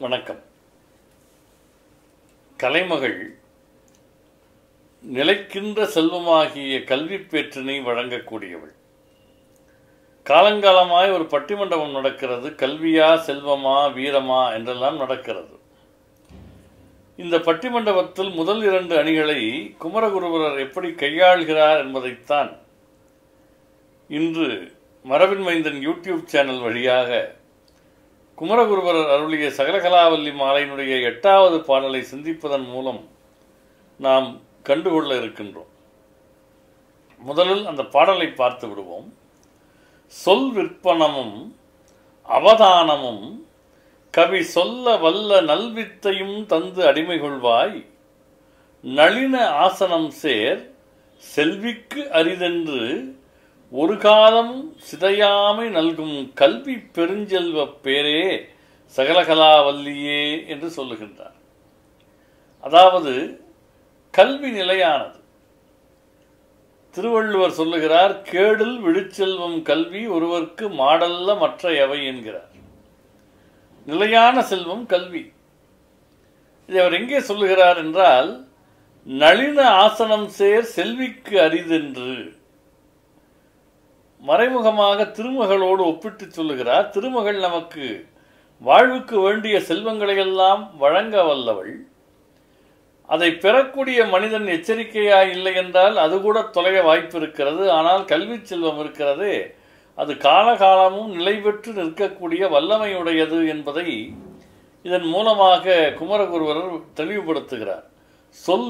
வணக்கம். கலைமகள் நிலைக்கின்ற செல்வமாகிய கல்வி பேற்றினை வழங்கக்கூடியவள். காலங்காலமாய் ஒரு பட்டிமண்டபம் நடக்கிறது. கல்வியா செல்வமா வீரமா என்றெல்லாம் நடக்கிறது. இந்த பட்டிமண்டபத்தில் முதல் 2 அணிகளை குமரகுருபரர் எப்படி கையாள்கிறார் என்பதைத்தான் இன்று மரபின் மைந்தன் யூடியூப் சேனல் வழியாக குமரகுருபரர் அருளிய சகலகலாவல்லி மாலையினுடைய 8வது பாடலை சிந்திப்பதன் மூலம் நாம் கண்டுகொள்ள இருக்கின்றோம். முதலில் அந்த பாடலை பார்த்து விடுவோம். சொல் விற்பனமும் அவதானமும் கவி சொல்ல வல்ல நல்வித்தையும் தந்து அடிமை கொள்வாய், நளின ஆசனம் சேர் செல்விக்கு அரிதென்று ஒரு காலம் சிதையாமை நல்கும் கல்வி பெருஞ்செல்வ பேரே சகலகலாவல்லியே என்று சொல்லுகின்றார். அதாவது கல்வி நிலையானது. திருவள்ளுவர் சொல்லுகிறார், கேடில் விழுச்செல்வம் கல்வி ஒருவர்க்கு மாடல்ல மற்ற எவை என்கிறார். நிலையான செல்வம் கல்வி. இதை அவர் எங்கே சொல்லுகிறார் என்றால், நளின ஆசனம் சேர் செல்விக்கு அரிதென்று மறைமுகமாக திருமகளோடு ஒப்பிட்டு சொல்லுகிறார். திருமகள் நமக்கு வாழ்வுக்கு வேண்டிய செல்வங்களையெல்லாம் வழங்க வல்லவள். அதை பெறக்கூடிய மனிதன் எச்சரிக்கையாய் இல்லை என்றால் அது கூட தொலைய வாய்ப்பு இருக்கிறது. ஆனால் கல்வி செல்வம் இருக்கிறது, அது காலகாலமும் நிலை பெற்று நிற்கக்கூடிய வல்லமையுடையது என்பதை இதன் மூலமாக குமரகுருபரர் தெளிவுபடுத்துகிறார். சொல்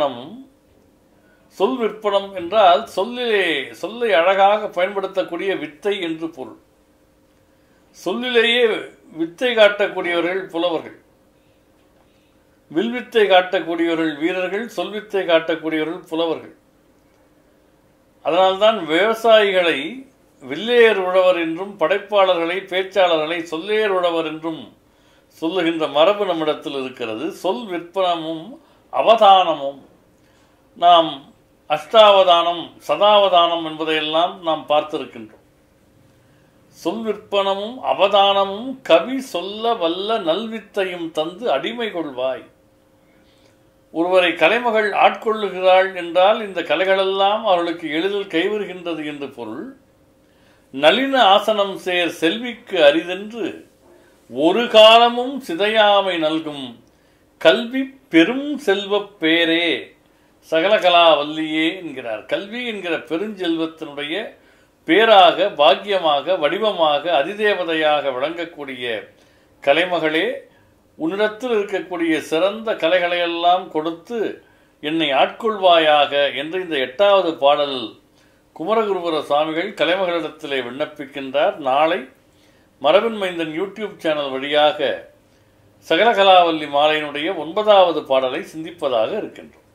விற்பனம் என்றால் சொல்லை அழகாக பயன்படுத்தக்கூடிய வித்தை என்று பொருள். சொல்லிலேயே வித்தை காட்டக்கூடியவர்கள் புலவர்கள், வில்வித்தை காட்டக்கூடியவர்கள் வீரர்கள், சொல்வித்தை காட்டக்கூடியவர்கள் புலவர்கள். அதனால்தான் விவசாயிகளை வில்லேர் உழவர் என்றும் படைப்பாளர்களை பேச்சாளர்களை சொல்லேர் உழவர் என்றும் சொல்லுகின்ற மரபு நம்மிடத்தில் இருக்கிறது. சொல் விற்பனமும் அவதானமும், நாம் அஷ்டாவதானம் சதாவதானம் என்பதையெல்லாம் நாம் பார்த்திருக்கின்றோம். சொல் விற்பனமும் அவதானமும் கவி சொல்ல வல்ல நல்வித்தையும் தந்து அடிமை கொள்வாய். ஒருவரை கலைமகள் ஆட்கொள்ளுகிறாள் என்றால் இந்த கலைகளெல்லாம் அவர்களுக்கு எளிதில் கைவருகின்றது என்று பொருள். நளின ஆசனம் சேர் செல்விக்கு அரிதென்று ஒரு காலமும் சிதையாமை நல்கும் கல்வி பெரும் செல்வ பேரே சகலகலாவல்லியே என்கிறார். கல்வி என்கிற பெருஞ்செல்வத்தினுடைய பேராக, பாக்கியமாக, வடிவமாக, அதிதேவதையாக விளங்கக்கூடிய கலைமகளே, உன்னிடத்தில் இருக்கக்கூடிய சிறந்த கலைகளையெல்லாம் கொடுத்து என்னை ஆட்கொள்வாயாக என்று இந்த 8வது பாடல் குமரகுருபர சுவாமிகள் கலைமகளிடத்திலே விண்ணப்பிக்கின்றார். நாளை மரபின் மைந்தன் யூடியூப் சேனல் வழியாக சகலகலாவல்லி மாலையினுடைய 9வது பாடலை சிந்திப்பதாக இருக்கின்றோம்.